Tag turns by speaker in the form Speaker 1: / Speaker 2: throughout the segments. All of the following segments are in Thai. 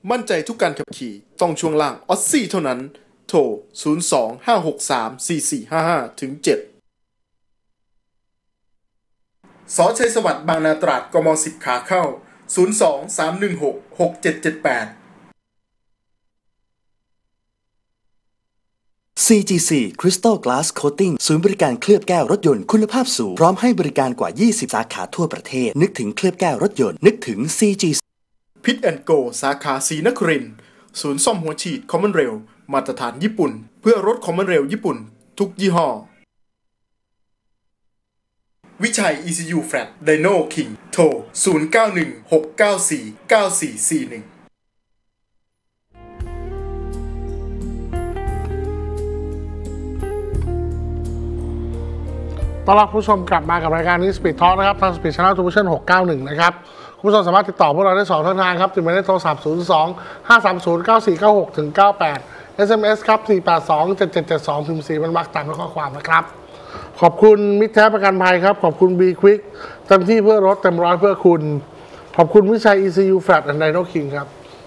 Speaker 1: มั่นใจทุกการขับขี่ต้องช่วงล่างออสซี่เท่านั้นโทร02-563-4455-7สอชัยสวัสดิ์บางนาตราดกม10ขาเข้า02-316-6778
Speaker 2: CGC Crystal Glass Coating ศูนย์บริการเคลือบแก้วรถยนต์คุณภาพสูงพร้อมให้บริการกว่า20สาขาทั่วประเทศนึกถึงเคลือบแก้วรถยนต์นึกถึง CGC
Speaker 1: พิทแอนด์โกสาขาศรีนครินทร์ศูนย์ซ่อมหัวฉีดคอมมอนเรลมาตรฐานญี่ปุ่นเพื่อรถคอมมอนเรลญี่ปุ่นทุกยี่ห้อวิชัย ECU Flat Dino King โทร0916949441
Speaker 3: ต้อนรับผู้ชมกลับมากับรายการนี้ Speed Talk นะครับทาง Speed Channel Television 691 นะครับคุณผู้ชมสามารถติดต่อพวกเราได้2ช่องทางครับติดหมายเลขโทรศัพท์02-530-9496 ถึง 98 SMS ครับ482-7772 พิมพ์4บรรทัดตามด้วยข้อความนะครับขอบคุณมิตรแท้ประกันภัยครับขอบคุณ B Quick เต็มที่เพื่อรถเต็มร้อยเพื่อคุณขอบคุณวิชัย ECU Flat and Dino King ครับ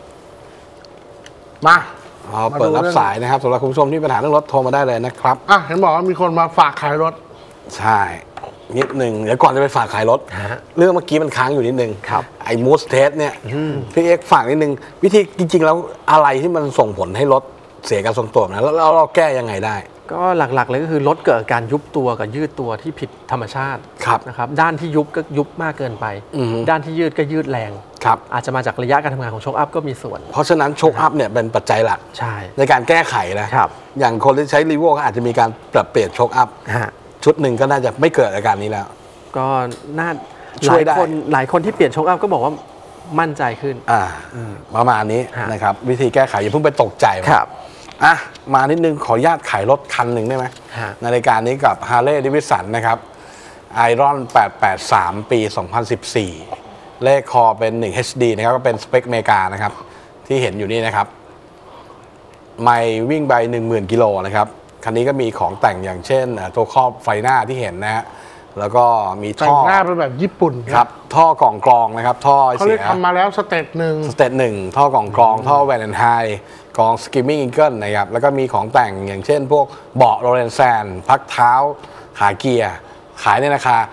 Speaker 3: มา
Speaker 4: เปิดรับสายนะครับสำหรับคุณผู้ชมที่มีปัญหาเรื่องรถโทรมาได้เลยนะครับ
Speaker 3: เห็นบอกว่ามีคนมาฝากขายรถ
Speaker 4: ใช่นิดหนึ่งเดี๋ยวก่อนจะไปฝากขายรถเรื่องเมื่อกี้มันค้างอยู่นิดนึงไอ้มูสเทสเนี่ยพี่เอ็กฝากนิดนึงวิธีจริงๆแล้วอะไรที่มันส่งผลให้รถเสียการทรงตัวนะแล้วเราแก้ยังไงได้
Speaker 5: ก็หลักๆเลยก็คือรถเกิดการยุบตัวกับยืดตัวที่ผิดธรรมชาตินะครับด้านที่ยุบก็ยุบมากเกินไปด้านที่ยืดก็ยืดแรงอาจจะมาจากระยะการทำงานของโชคอัพก็มีส่วน
Speaker 4: เพราะฉะนั้นโชคอัพเนี่ยเป็นปัจจัยหลักในการแก้ไขนะอย่างคนที่ใช้รีโวก็อาจจะมีการปรับเปลี่ยนโชคอัพชุดหนึ่งก็น่าจะไม่เกิดอาการนี้แล้ว
Speaker 5: ก็น่าช่วยได้หลายคนที่เปลี่ยนโชคอัพก็บอกว่ามั่นใจขึ้น
Speaker 4: ประมาณนี้นะครับวิธีแก้ไขอย่าเพิ่งไปตกใจ
Speaker 5: ครับ
Speaker 4: มานิดนึงขออนุญาตขายรถคันหนึ่งได้ไหมในรายการนี้กับ Harley Davidson นะครับ Iron 883 ปี 2014 เลขคอเป็น1 HD นะครับก็เป็นสเปคเมกานะครับที่เห็นอยู่นี่นะครับไม่วิ่งไป 10,000 กิโลนะครับคันนี้ก็มีของแต่งอย่างเช่นตัวครอบไฟหน้าที่เห็นนะฮะแล้วก็มีท่อ
Speaker 3: หน้าเป็นแบบญี่ปุ่น
Speaker 4: ครับท่อกล่องกรองนะครับท่อ
Speaker 3: เขาเรียกทำมาแล้วสเตจหนึ่ง
Speaker 4: ท่อกล่องกรองท่อแวนแอนไฮกองสกิมมิ่งอิงเกิลนะครับแล้วก็มีของแต่งอย่างเช่นพวกเบาะโรเลนแซนพักเท้าขาเกียร์ขายในราคา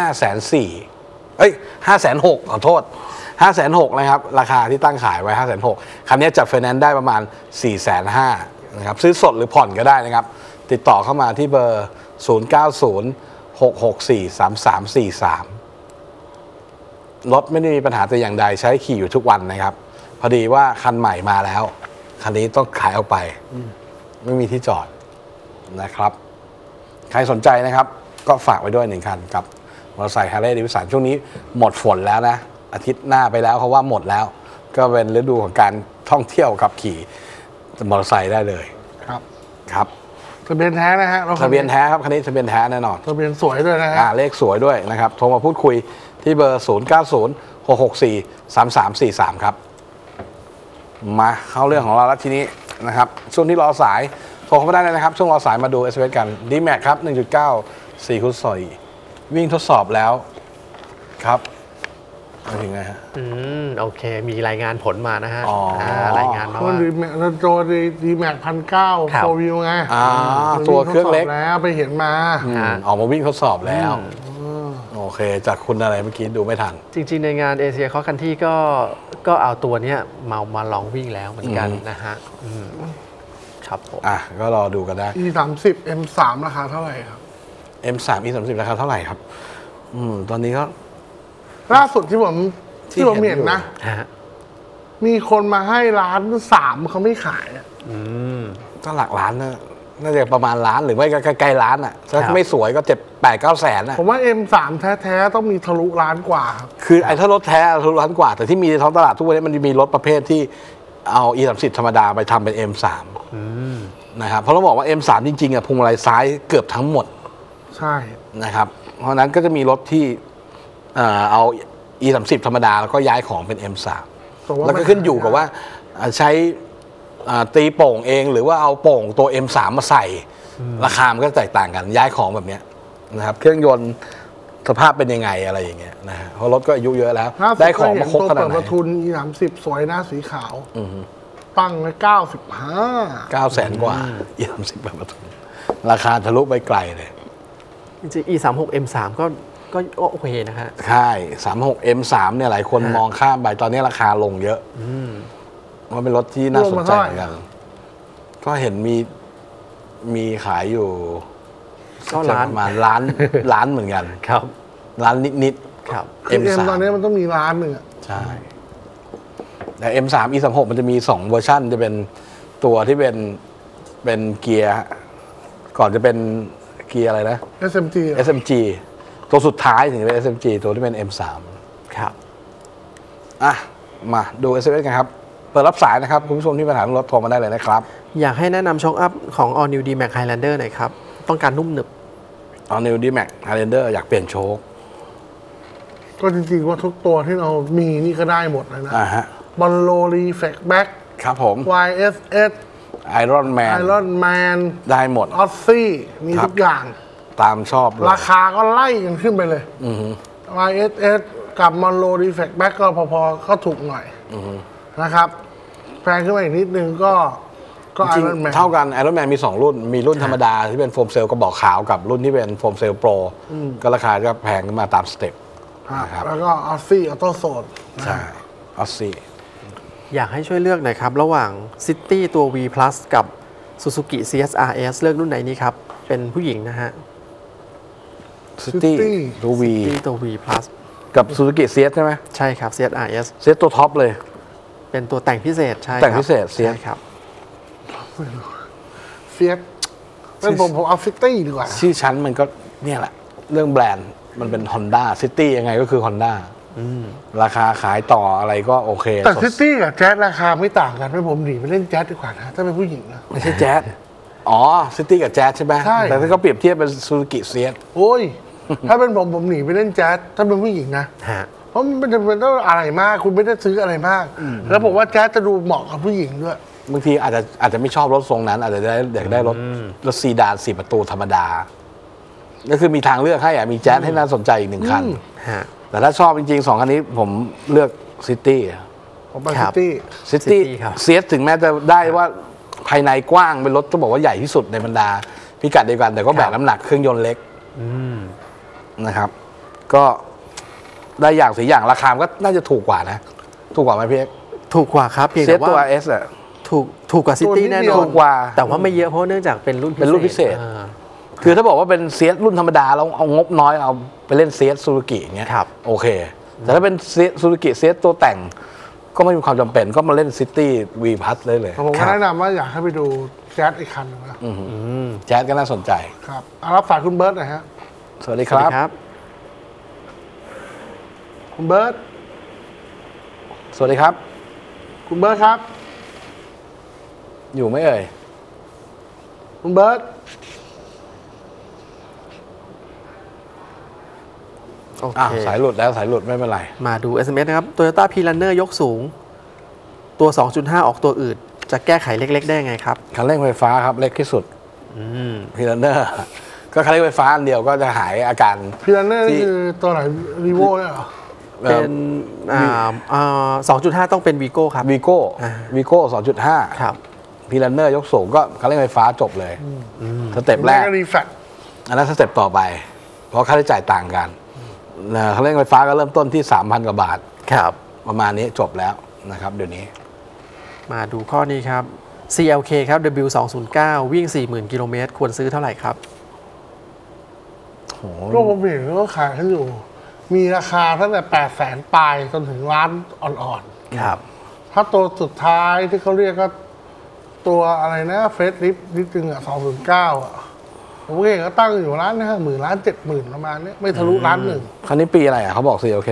Speaker 4: 560,000 ขอโทษ 560,000 นะครับราคาที่ตั้งขายไว้ 560,000 คันนี้จัดไฟแนนซ์ได้ประมาณ 450,000 นะครับซื้อสดหรือผ่อนก็ได้นะครับติดต่อเข้ามาที่เบอร์ 0906643343 รถไม่ได้มีปัญหาแต่อย่างใดใช้ขี่อยู่ทุกวันนะครับพอดีว่าคันใหม่มาแล้วคันนี้ต้องขายออกไปไม่มีที่จอดนะครับใครสนใจนะครับก็ฝากไว้ด้วย1 คันกับมอเตอร์ไซค์ Harley Davidson ช่วงนี้หมดฝนแล้วนะอาทิตย์หน้าไปแล้วเพราะว่าหมดแล้วก็เป็นฤดูของการท่องเที่ยวขับขี่มอเตอร์ไซค์ได้เลยครับ
Speaker 3: ทะเบียนแท้นะฮะ
Speaker 4: ทะเบียนแท้ครับคันนี้ทะเบียนแท้แน่นอน
Speaker 3: ทะเบียนสวยด้วยนะฮะ
Speaker 4: เลขสวยด้วยนะครับโทรมาพูดคุยที่เบอร์ 0906643343 ครับมาเข้าเรื่องของเราแล้วทีนี้นะครับช่วงที่รอสายโทรเข้ามาได้เลยนะครับช่วงรอสายมาดู SMS กัน D-Max ครับ 1.9 4 คูณ4วิ่งทดสอบแล้วครับมาถึงไงฮะ
Speaker 5: โอเคมีรายงานผลมานะฮะรายงานมา
Speaker 3: ว่าตัวD-Max 1,900 4 Wheel ไง
Speaker 4: ตัวเครื่องเล็ก
Speaker 3: แล้วไปเห็นมา
Speaker 4: ออกมาวิ่งทดสอบแล้วโอเคจากคุณอะไรเมื่อกี้ดูไม่ทัน
Speaker 5: จริงๆในงานเอเชียคอสคันที่ก็เอาตัวนี้มาลองวิ่งแล้วเหมือนกันนะฮะครับผม
Speaker 4: ก็รอดูกันได้
Speaker 3: E30 M3 ราคาเท่าไหร่ครับ
Speaker 4: M3 E30 ราคาเท่าไหร่ครับตอนนี้ก็
Speaker 3: ล่าสุดที่ผมเห็นนะมีคนมาให้1,300,000เขาไม่ขาย
Speaker 4: ก็หลักล้านนะน่าจะประมาณล้านหรือไม่ก็ใกล้ล้านถ้าไม่สวยก็7-8-9 แสน
Speaker 3: ผมว่า M3 แท้ๆต้องมีทะลุล้านกว่า
Speaker 4: คือไอ้ถ้ารถแท้ทะลุล้านกว่าแต่ที่มีในท้องตลาดทุกวันนี้มันจะมีรถประเภทที่เอา E30 ธรรมดาไปทำเป็น M3 นะครับเพราะเราบอกว่า M3 จริงๆพวงมาลัยซ้ายเกือบทั้งหมด
Speaker 3: ใช่
Speaker 4: นะครับเพราะนั้นก็จะมีรถที่เอา E30 ธรรมดาแล้วก็ย้ายของเป็น M3 แล้วก็ขึ้นอยู่กับว่าใช้ตีโป่งเองหรือว่าเอาโป่งตัว M3 มาใส่ราคามันก็แตกต่างกันย้ายของแบบนี้นะครับเครื่องยนต์สภาพเป็นยังไงอะไรอย่างเงี้ยนะฮะเพราะรถก็อายุเยอะแล้ว
Speaker 3: ล่าสุ
Speaker 4: ได้ของมาครบ
Speaker 3: ตัว
Speaker 4: ขนา
Speaker 3: เปิ
Speaker 4: ด
Speaker 3: ด
Speaker 4: ไหน
Speaker 3: ประทุน E30 สวยนะสีขาว ตั้งไว้95
Speaker 4: 900,000 กว่า20แบบประทุนราคาทะลุไปไกลเลย
Speaker 5: จริงๆ E36 M3 ก็โอเคนะฮะ
Speaker 4: ใช่ 36 M3 เนี่ยหลายคนมองข้ามไปตอนนี้ราคาลงเยอะมันเป็นรถที่น่าสนใจเหมือนกันก็เห็นมีขายอยู่
Speaker 5: ก็ล้าน
Speaker 4: ประมาณล้านเหมือนกัน
Speaker 5: ครับ
Speaker 4: ล้านนิด
Speaker 5: ครับ
Speaker 3: เอ็มตอนนี้มันต้องมีร้านหนึ่งอะ
Speaker 4: ใช่แต่ M3 E36 มันจะมี2เวอร์ชันจะเป็นตัวที่เป็นเกียร์ก่อนจะเป็นเกียร์อะไรนะ
Speaker 3: SMG อะ
Speaker 4: SMG ตัวสุดท้ายถึงจะเป็น SMG ตัวที่เป็น M3
Speaker 5: ครับ
Speaker 4: อ่ะมาดู SMS กันครับเปิดรับสายนะครับคุณผู้ชมที่ปัญหาเรื่องรถโทรมาได้เลยนะครับ
Speaker 5: อยากให้แนะนำช็อคอัพของ All New D-Max Highlander หน่อยครับ ต้องการนุ่มหนึบ
Speaker 4: All New D-Max Highlander อยากเปลี่ยนโชค
Speaker 3: ก็จริงๆว่าทุกตัวที่เรามีนี่ก็ได้หมดเลยนะ
Speaker 4: ฮะ
Speaker 3: บอลโลรีเฟกแบ็ก
Speaker 4: ครับผม
Speaker 3: YSS
Speaker 4: Iron Man
Speaker 3: ไอรอนแมน
Speaker 4: ได้หมด
Speaker 3: ออสซี่มี
Speaker 4: ครับ
Speaker 3: ทุกอย่าง
Speaker 4: ตามชอบเลย
Speaker 3: ราคาก็ไล่กันขึ้นไปเลย YSS กับมอนโลรีเฟกแบ็กก็พอๆก็ถูกหน่อยนะครับแพงขึ้นมาอีกนิดนึงก็ไอ
Speaker 4: จริง
Speaker 3: รอนแมน
Speaker 4: เท่ากัน Iron Man มี 2 รุ่น มีรุ่นธรรมดาที่เป็นโฟมเซลล์กระบอกขาวกับรุ่นที่เป็นโฟมเซลล์โปรก็ราคาก็แพงขึ้นมาตามสเต็ปนะครับ
Speaker 3: แล้วก็ออสซี่ออโต้โซน
Speaker 4: ใช่ออสซี่
Speaker 5: อยากให้ช่วยเลือกหน่อยครับ ระหว่าง City ตัว V Plus กับ Suzuki CSRS เลือกรุ่นไหนนี้ครับ เป็นผู้หญิงนะฮะ
Speaker 4: ซิตี้ดูวี
Speaker 5: City ตัว V Plus
Speaker 4: กับ Suzuki CS ใช่ไหม
Speaker 5: ใช่ครับ CSRS
Speaker 4: CS ตัวท็อปเลย
Speaker 5: เป็นตัวแต่งพิเศษใช่ครับ
Speaker 4: แต่งพิเศษ CS
Speaker 5: ใช่ครับ
Speaker 3: เฟียสเป็นผมเอาซิตี้ดีกว่า
Speaker 4: ชื่อชั้นมันก็เนี่ยแหละ เรื่องแบรนด์มันเป็น Honda City ยังไงก็คือ Honda ราคาขายต่ออะไรก็โอเค
Speaker 3: แต่ซิตี้กับแจ๊สราคาไม่ต่างกันเป็นผมหนีไปเล่นแจ๊สดีกว่านะถ้าเป็นผู้หญิงนะ
Speaker 4: ไม่ใช่แจ๊สอ๋อ City กับแจ๊สใช่ไหม
Speaker 3: ใช่
Speaker 4: แต่ถ้าเขาเปรียบเทียบเป็น Suzuki CS
Speaker 3: โอ้ย ถ้าเป็นผมหนีไปเล่นแจ๊สถ้าเป็นผู้หญิงนะ
Speaker 5: ฮะ
Speaker 3: เพราะมันเป็นต้องอะไรมาก คุณไม่ได้ซื้ออะไรมาก แล้วผมว่าแจ๊สจะดูเหมาะกับผู้หญิงด้วย
Speaker 4: บางทีอาจจะไม่ชอบรถทรงนั้น อาจจะอยากได้รถซีดาน4 ประตูธรรมดา ก็คือมีทางเลือกให้มีแจ๊สให้น่าสนใจอีก1 คัน
Speaker 5: ฮะ
Speaker 4: แต่ถ้าชอบจริงๆ2 คันนี้ผมเลือกซิตี้
Speaker 3: ผมไป
Speaker 5: ครั
Speaker 3: ซิ
Speaker 5: บ
Speaker 3: ตี้
Speaker 4: ซิตี้
Speaker 5: City ครับ
Speaker 4: เซียสถึงแม้จะได้ว่าภายในกว้างเป็นรถต้องบอกว่าใหญ่ที่สุดในบรรดาพิกัดเดียวกัน แต่ก็แบกน้ำหนักเครื่องยนต์เล็กนะครับ ก็ได้อย่างสีอย่างราคาก็น่าจะถูกกว่านะ ถูกกว่าไหมพี่เอ็ก
Speaker 5: ถูกกว่าครับเพียง
Speaker 4: เซีย
Speaker 5: แต่
Speaker 4: สตัว
Speaker 5: ว่า
Speaker 4: S อะ
Speaker 5: ถูกกว่า City แน่นอน
Speaker 4: ถูกกว่า
Speaker 5: แต่ว่าไม่เยอะเพราะเนื่องจากเป็นรุ่น
Speaker 4: เป็นรุ่นพิเศษ
Speaker 5: อ่า
Speaker 4: คือถ้าบอกว่าเป็นเซียสรุ่นธรรมดาแล้วเอางบน้อยเอาไปเล่นเซียสซูซูกิอย่างเงี้ย
Speaker 5: ครับ
Speaker 4: โอเค แต่ถ้าเป็นซูซูกิเซียสตัวแต่ง ก็ไม่มีความจำเป็นก็มาเล่นซิตี้วีพัทเลย
Speaker 3: ผมก็แนะนำว่าอยากให้ไปดูแจ๊สอีกคันหนึงนะ
Speaker 4: แจ๊สก็น่าสนใจ
Speaker 3: ครับเอารับสายคุณเบิร์ตหน่อยฮะ
Speaker 4: สวัสดี
Speaker 5: ส
Speaker 4: ค
Speaker 5: วัส
Speaker 4: รั
Speaker 5: ดี
Speaker 4: บ
Speaker 5: ครับ
Speaker 3: คุณเบิร์ต
Speaker 4: สวัสดีครับ
Speaker 3: คุณเบิร์ตครับ
Speaker 4: อยู่ไหมเอ่ย
Speaker 3: คุณเบิร์ต
Speaker 5: โอเค
Speaker 4: สายหลุดแล้วสายหลุดไม่เป็นไร
Speaker 5: มาดู SMS นะครับ Toyota P-Runner ยกสูง ตัว 2.5 ออกตัวอื่น จะแก้ไขเล็ก ๆ ได้ไงครับ
Speaker 4: คันเร่งไฟฟ้าครับเล็กที่สุดพีรันเนอร์ก็คันเร่งไฟฟ้าอันเดียวก็จะหายอาการ
Speaker 3: พีรันเนอร์
Speaker 4: ที่
Speaker 3: นี่คือตัวไหนรีโวเนี่ยเหรอ
Speaker 5: เป็น2.5 ต้องเป็น Vigo ครับ
Speaker 4: วีโก้
Speaker 5: อ่า
Speaker 4: วีโก้2.5
Speaker 5: ครับ
Speaker 4: พีรันเนอร์ยกสูงก็คันเร่งไฟฟ้าจบเลยสเต็ปแรก
Speaker 3: รีแฟก
Speaker 4: อันนั้นสเต็ปต่อไป เพราะค่าใช้จ่ายต่างกันคันเร่งไฟฟ้าก็เริ่มต้นที่ 3,000 กว่าบาท
Speaker 5: ครับ
Speaker 4: ประมาณนี้จบแล้วนะครับเดี๋ยวนี้
Speaker 5: มาดูข้อนี้ครับ CLK ครับ W209 วิ่ง 40,000 กิโลเมตร ควรซื้อเท่าไหร่ครับ
Speaker 3: ก็ผมเห็นก็ขายกันอยู่ มีราคาตั้งแต่800,000ปลายจนถึงล้านอ่อน
Speaker 5: ครับ
Speaker 3: ๆ ถ้าตัวสุดท้ายที่เขาเรียกก็ตัวอะไรนะเฟสลิฟนิดนึงอ่ะ209อ่ะผมเห็นก็ตั้งอยู่ล้าน50,000ล้าน70,000ประมาณนี้ไม่ทะลุล้านหนึ่ง
Speaker 4: คันนี้ปีอะไรอ่ะเขาบอก CLK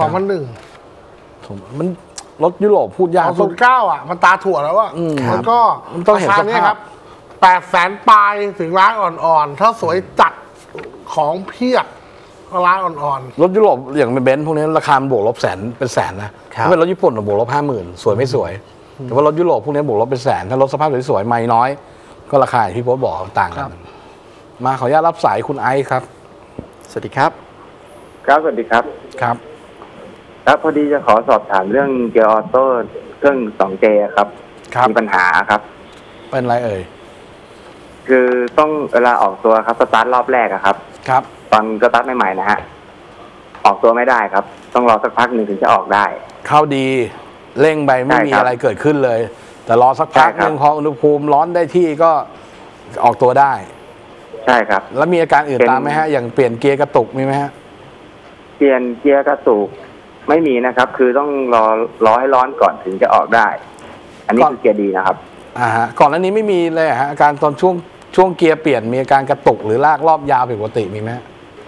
Speaker 3: 2001
Speaker 4: มันรถยุโรปพูดยาก
Speaker 3: 209อ่ะมันตาถั่วแล้วอ่ะแล้วก็
Speaker 4: มันต้องเห็น
Speaker 3: รา
Speaker 4: ส
Speaker 3: คานี้
Speaker 4: ภา
Speaker 3: ค
Speaker 4: พ
Speaker 3: รับ800,000ปลายถึงล้านอ่อนๆถ้าสวยจัดของเพียบก็ล้านอ่อน
Speaker 4: รถยุโรปอย่างเป็นเบนซ์พวกนี้ราคามันบวกลบแสนเป็นแสนนะครับ ถ้าเป็นรถญี่ปุ่นบวกลบ50,000สวยไม่สวย แต่ว่ารถยุโรปพวกนี้บวกลบเป็นแสนถ้ารถสภาพสวยๆไม่น้อย ก็ราคาอย่างที่พี่โบ๊ทบอกต่างกัน มาขออนุญาตรับสายคุณไอซ์ครับ
Speaker 5: สวัสดีครับ
Speaker 6: ครับสวัสดีครับ
Speaker 4: ครับ
Speaker 6: ครับพอดีจะขอสอบถามเรื่องเกียร์ออโต้เครื่อง 2J ครับมีปัญหาครับ
Speaker 4: เป็นไรเอ่ย
Speaker 6: คือต้องเวลาออกตัวครับสตาร์ทรอบแรกครับ
Speaker 4: ครับ
Speaker 6: ตอนสตาร์ทใหม่ๆนะฮะออกตัวไม่ได้ครับต้องรอสักพักหนึ่งถึงจะออกได้
Speaker 4: เข้าดีเร่งไปไม่มีอะไรเกิดขึ้นเลยแต่รอสักพักหนึ่งพออุณหภูมิร้อนได้ที่ก็ออกตัวได้
Speaker 6: ใช่ครับ
Speaker 4: แล้วมีอาการอื่นตามไหมฮะอย่างเปลี่ยนเกียร์กระตุกมีไหมฮะ
Speaker 6: เปลี่ยนเกียร์กระตุกไม่มีนะครับคือต้องรอให้ร้อนก่อนถึงจะออกได้อันนี้คือเกียร์ดีนะครับ
Speaker 4: ฮะก่อนหน้านี้ไม่มีเลยฮะอาการตอนช่วงเกียร์เปลี่ยนมีอาการกระตุกหรือลากรอบยาวผิดปกติมีไหม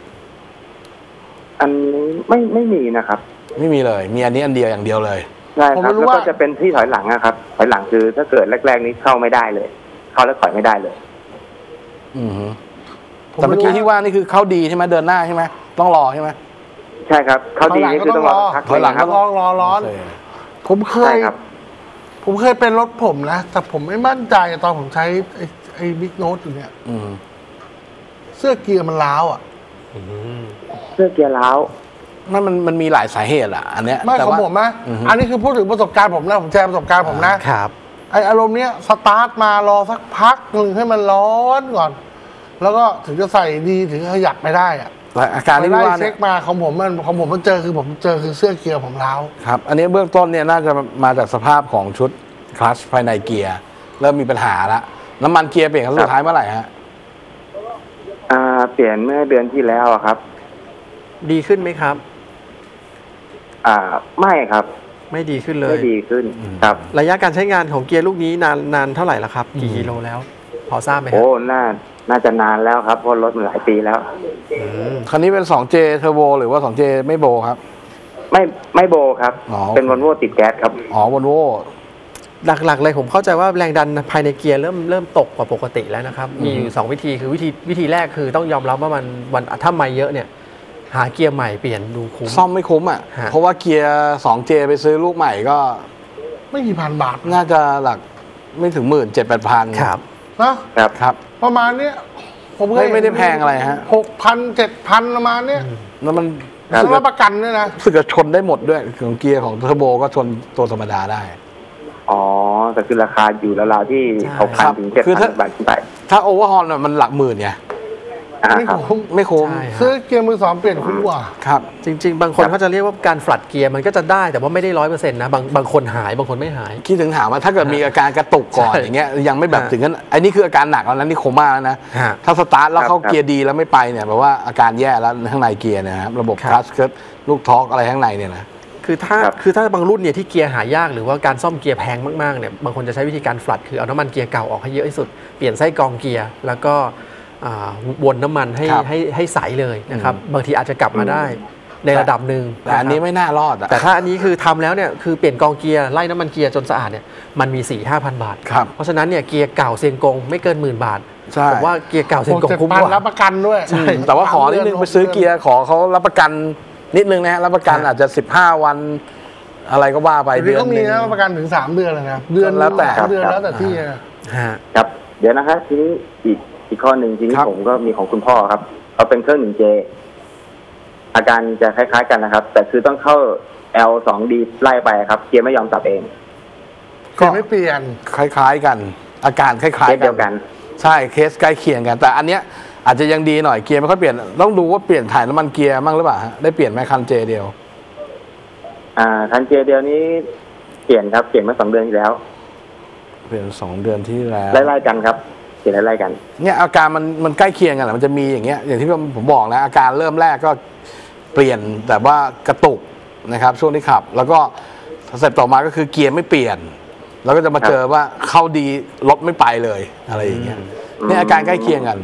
Speaker 6: อันนี้ไม่มีนะครับ
Speaker 4: ไม่มีเลยมีอันนี้อันเดียวอย่างเดียวเลย
Speaker 6: ใช่ครับแล้วก็จะเป็นที่ถอยหลังนะครับถอยหลังคือถ้าเกิดแรกๆนี้เข้าไม่ได้เลยเข้าแล้วถอยไม่ได้เลย
Speaker 4: แต่เมื่อกี้ที่ว่านี่คือเข้าดีใช่ไหมเดินหน้าใช่ไหมต้องรอใช่ไหม
Speaker 6: ใช่ครับเข้าดีนี่คือต้องรอพัก
Speaker 4: ถอยหลังก็
Speaker 3: รอร้อนผมเคยเป็นรถผมนะแต่ผมไม่มั่นใจตอนผมใช้ไอ้บิ๊กโน้ตอยู่เนี่ยเสื้อเกียร์มันร้าว
Speaker 6: เสื้อเกียร์ร้าว
Speaker 4: มันมีหลายสาเหตุอันเนี้ย
Speaker 3: ไม่ของผมนะอันนี้คือพูดถึงประสบการณ์ผมนะผมแชร์ประสบการณ์ผมนะครับไออารมณ์เนี้ยสตาร์ทมารอสักพักหนึ่งให้มันร้อนก่อนแล้วก็ถึงจะใส่ดีถึงขยับไปได้
Speaker 4: อาการที่ว่า
Speaker 3: เช็คมาของผมมันเจอคือเสื้อเกียร์ผมร้าว
Speaker 4: ครับอันนี้เบื้องต้นเนี่ยน่าจะมาจากสภาพของชุดคลัตช์ภายในเกียร์เริ่มมีปัญหาละน้ำมันเกียร์เปลี่ยนครั้งสุดท้ายเมื่อไหร่ฮะ
Speaker 6: เปลี่ยนเมื่อเดือนที่แล้วครับ
Speaker 5: ดีขึ้นไหมครับ
Speaker 6: ไม่ครับ
Speaker 5: ไม่ดีขึ้นเลย
Speaker 6: ไม่ดีขึ้นครับ
Speaker 5: ระยะการใช้งานของเกียร์ลูกนี้นานเท่าไหร่ละครับกี่กิโลแล้วพอทราบไหมครับ
Speaker 6: โอ้น่าจะนานแล้วครับเพราะรถมันหลายปีแล้ว
Speaker 4: คันนี้เป็น 2J เทอร์โบหรือว่า 2J ไม่โบครับ
Speaker 6: ไม่โบครับเป็นวอลโว่ติดแก๊สครับ
Speaker 4: วอลโว่
Speaker 5: หลักๆเลยผมเข้าใจว่าแรงดันภายในเกียร์เริ่มตกกว่าปกติแล้วนะครับมีอยู่2วิธีคือวิธีแรกคือต้องยอมรับว่ามันถ้าไม่เยอะเนี่ยหาเกียร์ใหม่เปลี่ยนดูคุ้ม
Speaker 4: ซ่อมไม่คุ้มเพราะว่าเกียร์ 2J ไปซื้อลูกใหม่ก็
Speaker 3: ไม่กี่พันบาท
Speaker 4: น่าจะหลักไม่ถึง17,000-8,000
Speaker 5: ครับ
Speaker 4: นะครับ
Speaker 3: ประมาณนี้ผม
Speaker 4: ไม่ได้แพงอะไรฮะ
Speaker 3: 6,000-7,000ประมาณนี้
Speaker 4: แล้วมัน
Speaker 3: รับประกันด้วยนะ
Speaker 4: รู้สึกจะชนได้หมดด้วยของเกียร์ของเทอร์โบก็ชนตัวธรรมดาได้
Speaker 6: แต่คือราคาอยู่ราวๆที่6,000 ถึง 7,000 บาทขึ้นไป
Speaker 4: ถ้าโอเวอร์ฮอลมันหลักหมื่นไงไม่คุ้ม
Speaker 3: ซื้อเกียร์มือ2เปลี่ยนคุ้มกว่า
Speaker 4: ครับ
Speaker 5: จริงๆบางคนเขาจะเรียกว่าการฟลัดเกียร์มันก็จะได้แต่ว่าไม่ได้ 100% นะบางคนหายบางคนไม่หาย
Speaker 4: คิดถึงถามว่าถ้าเกิดมีอาการกระตุกก่อนอย่างเงี้ยยังไม่แบบถึงนั้นอันนี้คืออาการหนักแล้วนะนี่โคม่าแล้วนะถ้าสตาร์ทแล้วเข้าเกียร์ดีแล้วไม่ไปเนี่ยแปลว่าอาการแย่แล้วข้างในเกียร์นะครับระบบคลัตช์ลูกท็อกอะไรข้างในเนี่ยนะ
Speaker 5: คือถ้าบางรุ่นเนี่ยที่เกียร์หายากหรือว่าการซ่อมเกียร์แพงมากๆเนี่ยบางคนจะใช้วิธีการฟลัดคือเอาน้ำมันเกียร์เก่าออกให้เยอะที่สุดเปลี่ยนไส้กรองเกียร์แล้วก็วนน้ำมันให้ใสเลยนะครับบางทีอาจจะกลับมาได้ในระดับหนึ่ง
Speaker 4: แต่อันนี้ไม่น่ารอด
Speaker 5: แต่ถ้าอันนี้คือทำแล้วเนี่ยคือเปลี่ยนกองเกียร์ไล่น้ำมันเกียร์จนสะอาดเนี่ยมันมี 4-5,000 บาทเพราะฉะนั้นเนี่ยเกียร์เก่าเซียงกงไม่เกิน10,000 บาทผมว่าเกียร์เก่าเซียงกงคุ้มกว่า
Speaker 3: รับประกันด้วย
Speaker 4: แต่ว่าขอนิดนึงไปซื้อเกียร์ขอเขารับประกันนิดนึงนะฮะรับประกันอาจจะ15 วันอะไรก็ว่าไป
Speaker 3: เดือนนึงก็มีนะประกันถึง3 เดือนเลยนะเดือน
Speaker 4: แล้วแต่
Speaker 3: ที่
Speaker 6: ครับเดี๋ยวนะครับทีนี้อีกข้อหนึ่งทีนี้ผมก็มีของคุณพ่อครับเขาเป็นเครื่อง 1J อาการจะคล้ายๆกันนะครับแต่คือต้องเข้า L2D ไล่ไปครับเกียร์ไม่ยอมสับเอง
Speaker 3: ก็ไม่เปลี่ยน
Speaker 4: คล้ายๆกันอาการคล้ายๆกันใช่เคสใกล้เคียงกันแต่อันเนี้ยอาจจะยังดีหน่อยเกียร์ไม่ค่อยเปลี่ยนต้องดูว่าเปลี่ยนถ่ายน้ำมันเกียร์มั่งหรือเปล่าฮะได้เปลี่ยนไหมคันเจเดียว
Speaker 6: คันเจเดียวนี้เปลี่ยนครับเปลี่ยนมา2 เดือนที่แล้ว
Speaker 4: เปลี่ยน2 เดือนที่แล้ว
Speaker 6: ไล่ๆกันครับเปลี่ยนไล่ๆกัน
Speaker 4: เนี่ยอาการมันใกล้เคียงกันมันจะมีอย่างเงี้ยอย่างที่ผมบอกนะอาการเริ่มแรกก็เปลี่ยนแต่ว่ากระตุกนะครับช่วงที่ขับแล้วก็สเต็ปต่อมาก็คือเกียร์ไม่เปลี่ยนแล้วก็จะมาเจอว่าเข้าดีรถไม่ไปเลยอะไรอย่างเงี้ยเนี่ยอาการใกล้เคียงกัน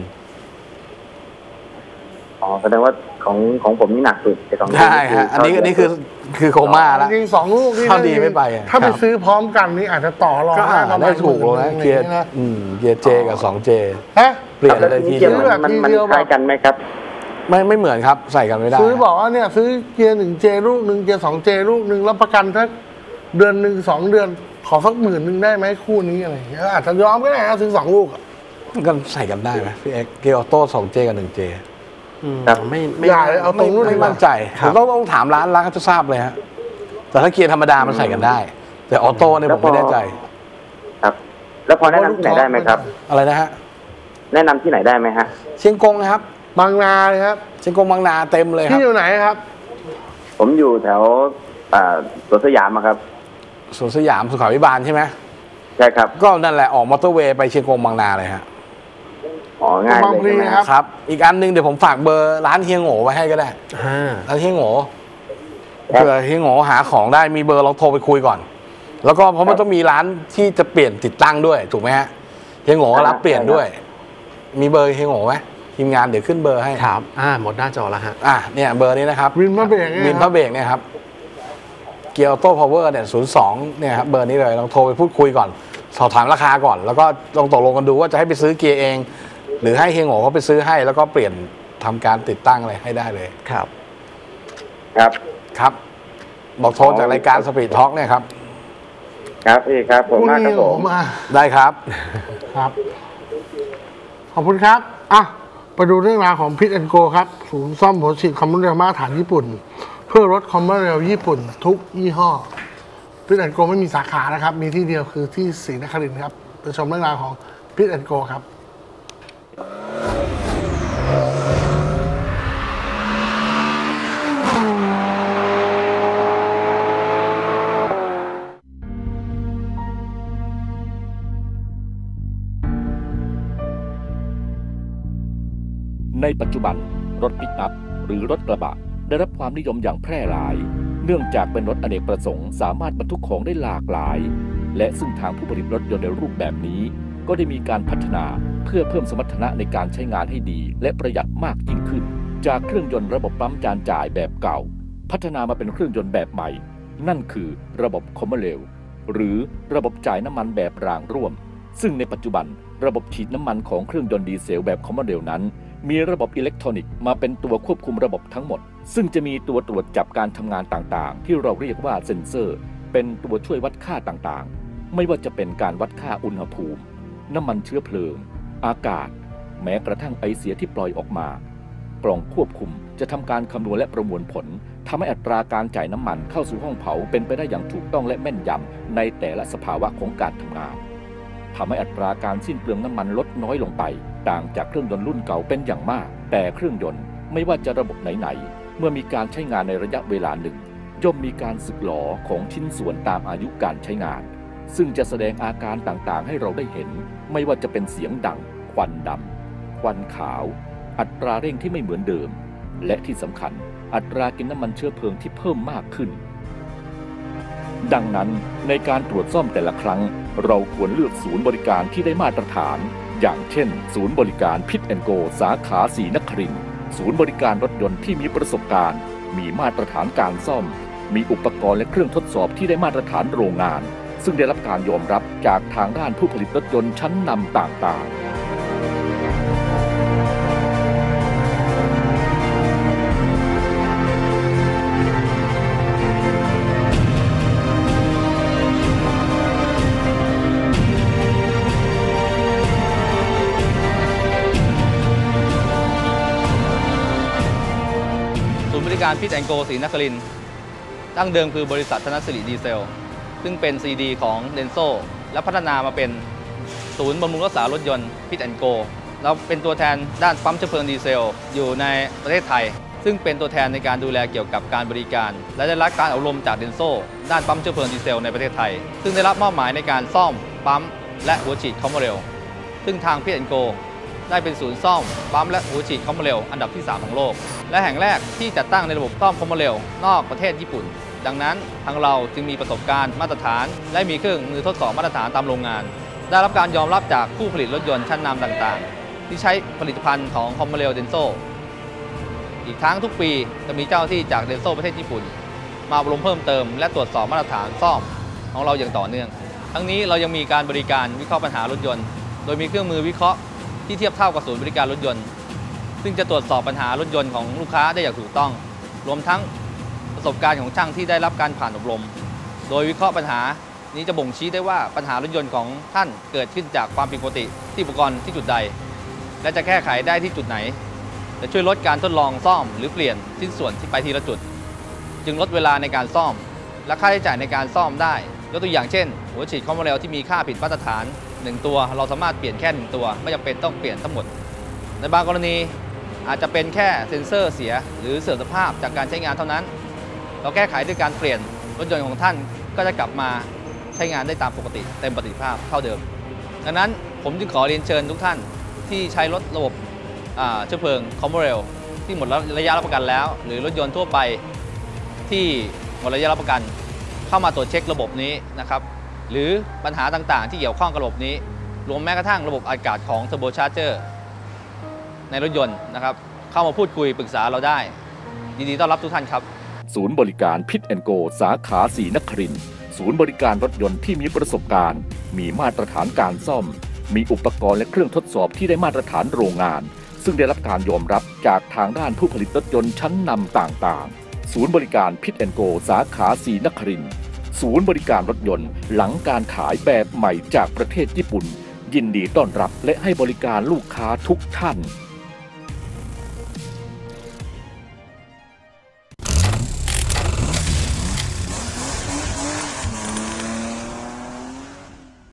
Speaker 6: แสดงว่าของผมนี่หนักสุด
Speaker 4: ใช่ฮะอันนี้คือโคม่าแล้ว
Speaker 3: จริง2 ลูกนี่
Speaker 4: เข้าดีไม่ไป
Speaker 3: ถ้าไปซื้อพร้อมกันนี่อาจจะต่อรอง
Speaker 4: ได้ถูกเลยเกียร์เจกับ 2J เปลี่ยนอะไรที
Speaker 6: เดียวมันคล้ายกันไหมครับ
Speaker 4: ไม่เหมือนครับใส่กันไม่ได้
Speaker 3: ซื้อบอกว่าเนี่ยซื้อเกียร์ 1J ลูกนึงเกียร์ 2J ลูกนึงรับประกันสักเดือนนึง2 เดือนขอสัก10,000ได้ไหมคู่นี้อะไรอย่างเงี้ยอาจจะยอมก็ได้นะซื้อ2 ลูก
Speaker 4: มันก็ใส่กันได้ไหมพี่เอ็กเกียร์ออโต้ 2J กับ 1J
Speaker 6: ครับ
Speaker 5: ไม่
Speaker 3: อย่าเลยเอาตรงนู้น
Speaker 4: ไม่
Speaker 3: ดีกว่า
Speaker 4: มั่นใจผมต้องถามร้านเขาจะทราบเลยฮะแต่ถ้าเกียร์ธรรมดามันใส่กันได้ แต่ออโต้เนี่ยผมไม่แน่ใจ
Speaker 6: ครับ แล้วพอแนะนำที่ไหนได้ไหมครับ
Speaker 4: อะไรนะฮะ
Speaker 6: แนะนำที่ไหนได้ไหมฮะ
Speaker 4: เชียงกงนะครับ
Speaker 3: บางนาเลยครับ
Speaker 4: เชียงกงบางนาเต็มเลยครั
Speaker 3: ที่
Speaker 4: บ
Speaker 3: อยู่ไหนครับ
Speaker 6: ผมอยู่แถวสวนสยามอะครับ
Speaker 4: สวนสยามสุขาภิบาลใช่ไหม
Speaker 6: ใช่ครับ
Speaker 4: ก็นั่นแหละออกมอเตอร์เวย์ไปเชียงกงบางนาเลยฮะ
Speaker 6: อ๋อง่ายเลยใช่ไหม
Speaker 3: ครับ
Speaker 4: ครับอีกอันนึงเดี๋ยวผมฝากเบอร์ร้านเฮียโง่ไว้ให้ก็ได้ ร้านเฮียโง่เผื่อเฮียโง่หาของได้มีเบอร์ลองโทรไปคุยก่อน แล้วก็เพราะมันต้องมีร้านที่จะเปลี่ยนติดตั้งด้วยถูกไหมฮะเฮียโง่รับเปลี่ยนด้วย มีเบอร์เฮียโง่ไหมทีมงานเดี๋ยวขึ้นเบอร์ให้
Speaker 5: ครับหมดหน้าจอแล้วฮะ
Speaker 4: เนี่ยเบอร์นี้นะครับ
Speaker 3: วินพระเบรกเนี่ย
Speaker 4: วินพระเบรกเนี่ยครับเกียร์โต้พาวเวอร์เนี่ย02เนี่ยครับเบอร์นี้เลยลองโทรไปพูดคุยก่อนสอบถามราคาก่อน แล้วก็ลองตกลงกันดูว่าจะให้ไปซื้อเกียร์เอง หรือให้เฮียโง่เขาไปซื้อให้ แล้วก็เปลี่ยนทำการติดตั้งอะไรให้ได้เลย
Speaker 5: ครับ
Speaker 6: ครับ
Speaker 4: ครับ บอกโทรจากรายการสปีดท็อกเนี่ยครับ
Speaker 6: ครับพี่ครับผมมากครับผม
Speaker 3: มา
Speaker 4: ได้ครับ
Speaker 3: ครับ ขอบคุณครับอ่ะไปดูเรื่องราวของพิทแอนโกครับศูนย์ซ่อมหัวฉีดคอมพิวเตอร์มาตรฐานญี่ปุ่น เพื่อรถคอมพิวเตอร์ญี่ปุ่น ทุกยี่ห้อพิทแอนโกไม่มีสาขานะครับ มีที่เดียวคือที่ศรีนครินทร์ครับไปชมเรื่องราวของพิทแอนโกครับ
Speaker 7: ในปัจจุบันรถปิกอัพหรือรถกระบะได้รับความนิยมอย่างแพร่หลายเนื่องจากเป็นรถอเนกประสงค์สามารถบรรทุกของได้หลากหลายและซึ่งทางผู้ผลิตรถยนต์ในรูปแบบนี้ก็ได้มีการพัฒนาเพื่อเพิ่มสมรรถนะในการใช้งานให้ดีและประหยัดมากยิ่งขึ้นจากเครื่องยนต์ระบบปั๊มจานจ่ายแบบเก่าพัฒนามาเป็นเครื่องยนต์แบบใหม่นั่นคือระบบคอมเมอร์เรลหรือระบบจ่ายน้ำมันแบบรางร่วมซึ่งในปัจจุบันระบบฉีดน้ำมันของเครื่องยนต์ดีเซลแบบคอมเมอร์เรลนั้นมีระบบอิเล็กทรอนิกส์มาเป็นตัวควบคุมระบบทั้งหมดซึ่งจะมีตัวตรวจจับการทำงานต่างๆที่เราเรียกว่าเซ็นเซอร์เป็นตัวช่วยวัดค่าต่างๆไม่ว่าจะเป็นการวัดค่าอุณหภูมิน้ำมันเชื้อเพลิงอากาศแม้กระทั่งไอเสียที่ปล่อยออกมากล่องควบคุมจะทำการคำนวณและประมวลผลทำให้อัตราการจ่ายน้ำมันเข้าสู่ห้องเผาเป็นไปได้อย่างถูกต้องและแม่นยำในแต่ละสภาวะของการทำงานทำให้อัตราการสิ้นเปลืองน้ำมันลดน้อยลงไปต่างจากเครื่องยนต์รุ่นเก่าเป็นอย่างมากแต่เครื่องยนต์ไม่ว่าจะระบบไหนๆเมื่อมีการใช้งานในระยะเวลาหนึ่งย่อมมีการสึกหรอของชิ้นส่วนตามอายุการใช้งานซึ่งจะแสดงอาการต่างๆให้เราได้เห็นไม่ว่าจะเป็นเสียงดังควันดำควันขาวอัตราเร่งที่ไม่เหมือนเดิมและที่สำคัญอัตรากินน้ำมันเชื้อเพลิงที่เพิ่มมากขึ้นดังนั้นในการตรวจซ่อมแต่ละครั้งเราควรเลือกศูนย์บริการที่ได้มาตรฐานอย่างเช่นศูนย์บริการพิทแอนโกสาขาศรีนครินทร์ศูนย์บริการรถยนต์ที่มีประสบการณ์มีมาตรฐานการซ่อมมีอุปกรณ์และเครื่องทดสอบที่ได้มาตรฐานโรงงานซึ่งได้รับการยอมรับจากทางด้านผู้ผลิตรถยนต์ชั้นนำต่างๆ
Speaker 8: บริการพิทแอนโกศรีนครินทร์ตั้งเดิมคือบริษัทธนสิริดีเซลซึ่งเป็น CD ของเดนโซและพัฒนามาเป็นศูนย์บำรุงรักษารถยนต์พิทแอนโกเราเป็นตัวแทนด้านปั๊มเชื้อเพลิงดีเซลอยู่ในประเทศไทยซึ่งเป็นตัวแทนในการดูแลเกี่ยวกับการบริการและได้รับการอบรมจากเดนโซด้านปั๊มเชื้อเพลิงดีเซลในประเทศไทยซึ่งได้รับมอบหมายในการซ่อมปั๊มและหัวฉีดคอมเมอร์เรลซึ่งทางพิทแอนโกได้เป็นศูนย์ซ่อมปั๊มและหัวฉีดคอมเมอร์เรลอันดับที่3ของโลกและแห่งแรกที่จัดตั้งในระบบซ่อมคอมเมอร์เรลนอกประเทศญี่ปุ่นดังนั้นทางเราจึงมีประสบการณ์มาตรฐานและมีเครื่องมือทดสอบมาตรฐานตามโรงงานได้รับการยอมรับจากผู้ผลิตรถยนต์ชั้นนำต่างๆที่ใช้ผลิตภัณฑ์ของคอมเมอร์เรลเดนโซอีกทั้งทุกปีจะมีเจ้าหน้าที่จากเดนโซประเทศญี่ปุ่นมาอบรมเพิ่มเติมและตรวจสอบมาตรฐานซ่อมของเราอย่างต่อเนื่องทั้งนี้เรายังมีการบริการวิเคราะห์ปัญหารถยนต์โดยมีเครื่องมือวิเคราะห์ที่เทียบเท่ากับศูนย์บริการรถยนต์ซึ่งจะตรวจสอบปัญหารถยนต์ของลูกค้าได้อย่างถูกต้องรวมทั้งประสบการณ์ของช่างที่ได้รับการผ่านอบรมโดยวิเคราะห์ปัญหานี้จะบ่งชี้ได้ว่าปัญหารถยนต์ของท่านเกิดขึ้นจากความผิดปกติที่อุปกรณ์ที่จุดใดและจะแก้ไขได้ที่จุดไหนจะช่วยลดการทดลองซ่อมหรือเปลี่ยนชิ้นส่วนที่ไปทีละจุดจึงลดเวลาในการซ่อมและค่าใช้จ่ายในการซ่อมได้ยกตัวอย่างเช่นหัวฉีดคอมโบเรลที่มีค่าผิดมาตรฐาน1ตัวเราสามารถเปลี่ยนแค่1ตัวไม่จำเป็นต้องเปลี่ยนทั้งหมดในบางกรณีอาจจะเป็นแค่เซ็นเซอร์เสียหรือเสื่อมสภาพจากการใช้งานเท่านั้นเราแก้ไขด้วยการเปลี่ยนรถยนต์ของท่านก็จะกลับมาใช้งานได้ตามปกติเต็มประสิทธิภาพเท่าเดิมดังนั้นผมจึงขอเรียนเชิญทุกท่านที่ใช้รถระบบเชื้อเพลิงคอมโบเรลที่หมดระยะรับประกันแล้วหรือรถยนต์ทั่วไปที่หมดระยะรับประกันเข้ามาตรวจเช็คระบบนี้นะครับหรือปัญหาต่างๆที่เกี่ยวข้องกับระบบนี้รวมแม้กระทั่งระบบอากาศของ Turbo Charger ในรถยนต์นะครับเข้ามาพูดคุยปรึกษาเราได้ยินดีต้อนรับทุกท่านครับ
Speaker 7: ศูนย์บริการพิทแอนด์โกสาขาศรีนครินทร์ศูนย์บริการรถยนต์ที่มีประสบการณ์มีมาตรฐานการซ่อมมีอุปกรณ์และเครื่องทดสอบที่ได้มาตรฐานโรงงานซึ่งได้รับการยอมรับจากทางด้านผู้ผลิตรถยนต์ชั้นนำต่างๆศูนย์บริการพิทแอนด์โกสาขาศรีนครินทร์ศูนย์บริการรถยนต์หลังการขายแบบใหม่จากประเทศญี่ปุ่นยินดีต้อนรับและให้บริการลูกค้าทุกท่าน